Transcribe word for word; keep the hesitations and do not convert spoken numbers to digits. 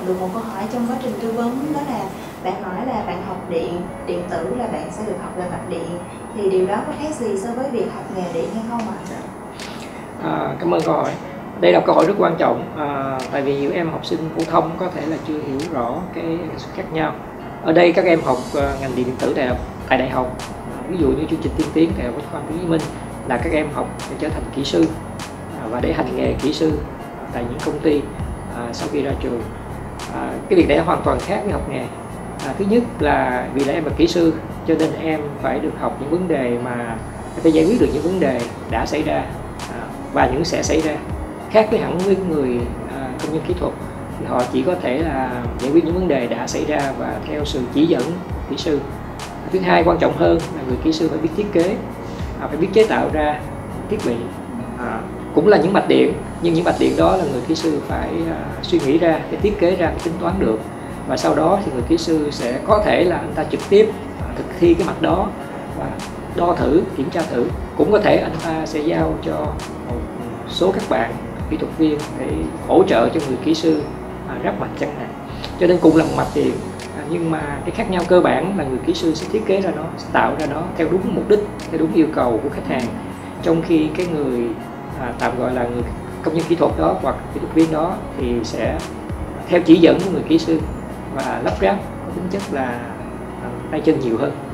được một câu hỏi trong quá trình tư vấn, đó là bạn nói là bạn học điện điện tử là bạn sẽ được học về mạch điện, thì điều đó có khác gì so với việc học nghề điện hay không ạ? À, cảm ơn câu hỏi. Đây là câu hỏi rất quan trọng, à, tại vì nhiều em học sinh phổ thông có thể là chưa hiểu rõ cái sự khác nhau. Ở đây các em học uh, ngành điện điện tử đại học, tại đại học, ví dụ như chương trình tiên tiến tại Đại học Bách khoa Hồ Chí Minh là các em học để trở thành kỹ sư à, và để hành nghề kỹ sư tại những công ty à, sau khi ra trường. À, cái việc này hoàn toàn khác với học nghề. À, thứ nhất là vì là em là kỹ sư cho nên em phải được học những vấn đề mà phải giải quyết được những vấn đề đã xảy ra à, và những sẽ xảy ra, khác với hẳn với người à, công nhân kỹ thuật thì họ chỉ có thể là giải quyết những vấn đề đã xảy ra và theo sự chỉ dẫn kỹ sư. Thứ hai quan trọng hơn là người kỹ sư phải biết thiết kế, à, phải biết chế tạo ra thiết bị, à, cũng là những mạch điện, nhưng những mạch điện đó là người kỹ sư phải à, suy nghĩ ra, để thiết kế ra, để tính toán được, và sau đó thì người kỹ sư sẽ có thể là anh ta trực tiếp à, thực thi cái mạch đó và đo thử, kiểm tra thử. Cũng có thể anh ta sẽ giao cho một số các bạn kỹ thuật viên để hỗ trợ cho người kỹ sư à, ráp mạch chẳng hạn. Cho nên cùng là một mạch điện, à, nhưng mà cái khác nhau cơ bản là người kỹ sư sẽ thiết kế ra nó, sẽ tạo ra nó theo đúng mục đích, theo đúng yêu cầu của khách hàng, trong khi cái người à, tạm gọi là người công nhân kỹ thuật đó hoặc kỹ thuật viên đó thì sẽ theo chỉ dẫn của người kỹ sư và lắp ráp có tính chất là à, tay chân nhiều hơn.